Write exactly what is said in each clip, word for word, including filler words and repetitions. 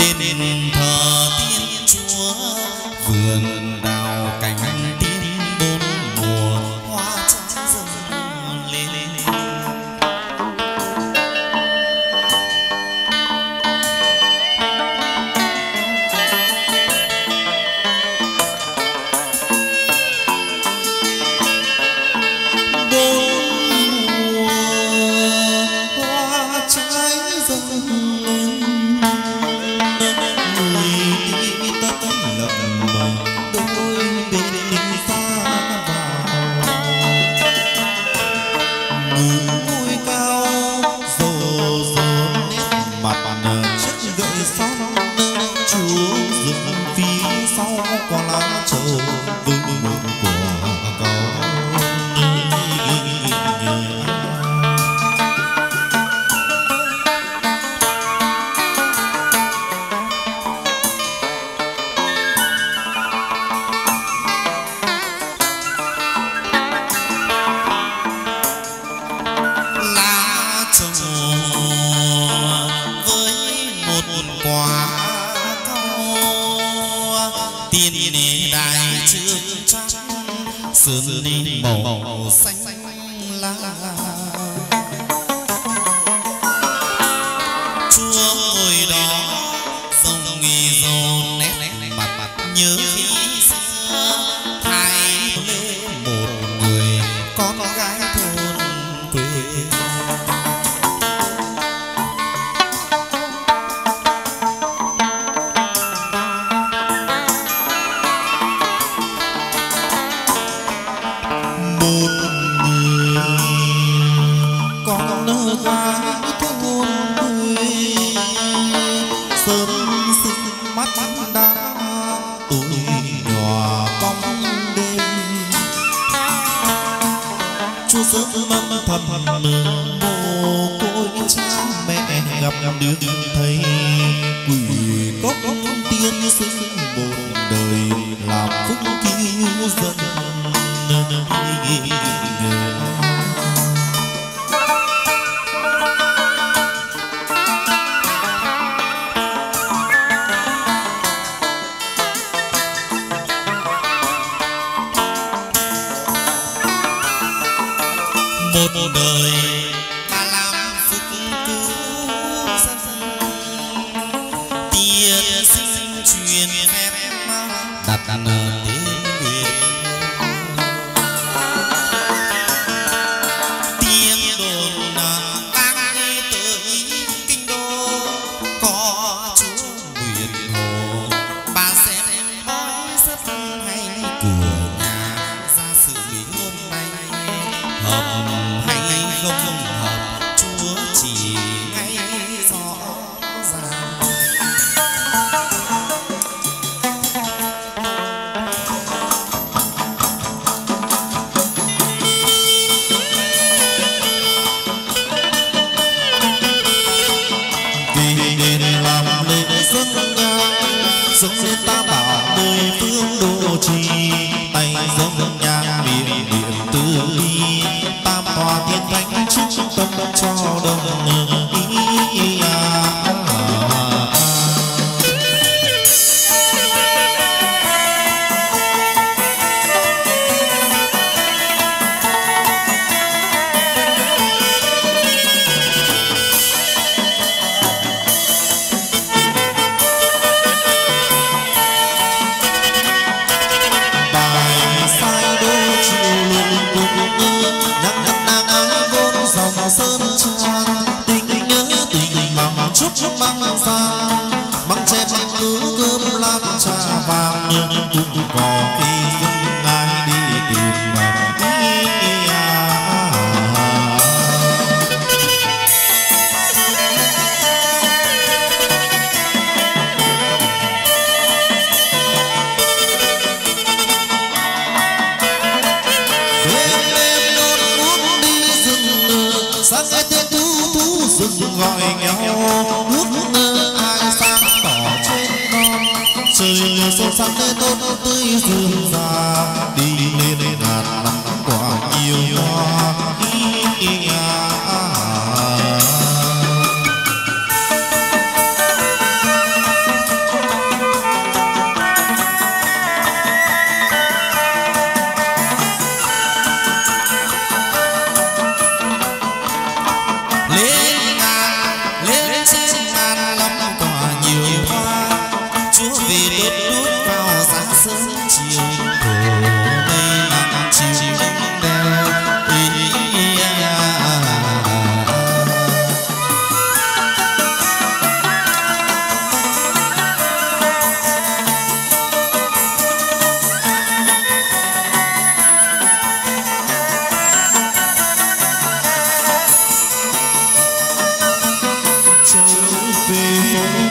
đền thờ Thiên Chúa, vườn đào cánh tiên bốn mùa, hoa trái dâng lên. Màu xanh lá Chúa ngồi đó dòng nghì dồn nét mặt mặt nhớ khi xưa thay lên một người con gái thôn quê. Mồ côi cha mẹ gặp được thấy quỷ cốc tiên sinh một đời làm phúc cứu dân. Một đời ta làm phúc cứu dân, tiên sinh truyền phép đặt tên Nguyệt. Tiếng đồn vang đi tới kinh đô, có chúa Nguyệt Hồ bà sẽ nói rất hay. Cửa nhà ra sự lý hôm nay hợp không hợp, Chúa chỉ ngay rõ ràng. Vì để làm lễ dâng nhang, dâng lên tam bảo mười phương độ trì, tay dâng nhang miệng niệm từ bi, tam hòa thiên thánh trung tâm cho đồng ý. Chúc mang ra mang chén cứ cơm làm trà vàng, cũng có khi dân ai đi tìm mà đi. Đêm đốt uống đi rừng, sáng nghe tiếng thú thú rừng gọi nhau. Ai sáng tỏ trên non, trời sâu sáng để tốt tươi rừng già, đi lên ngàn năm quả nhiều hoa.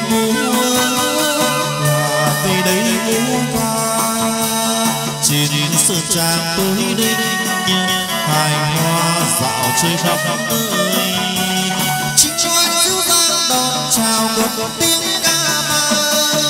múa là vì đây múa ca trên sơn trang tối đêm hài hoa dạo chơi khắp nơi chính nói dịu dàng đón chào một tiếng ca vang.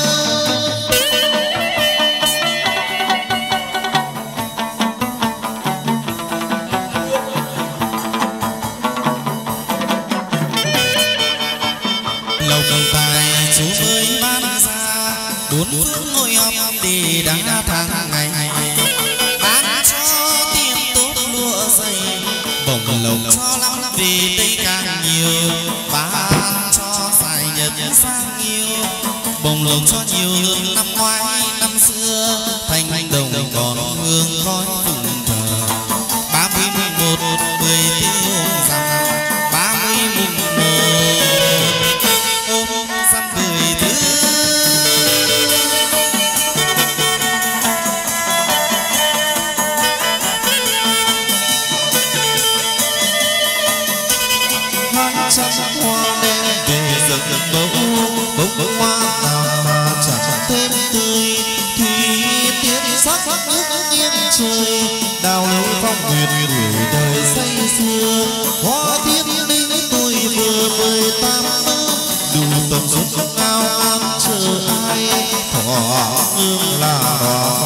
Lộc tài chú mới ban ra bốn phương ngôi hòm để đã tháng ngày bán cho tiền tốt lụa dày bổng lộc cho lắm vì đây càng nhiều bán cho dài nhật sang nhiều bổng lộc cho nhiều hơn năm ngoái năm xưa thành đồng còn hương khói phụng thờ ba mươi mùng một mười tư hôm rằm ba mươi mùng một ôm dăm mười thứ trăm hoa đem về rực mẫu bông hoa nào mà chẳng thêm tươi thủy tiên sắc nước nghiêng trời đào lối phong nguyệt gửi đời say xưa hoa thiên linh tôi vừa mười tám đủ tầm suất ao an chờ ai thọ hương là đỏ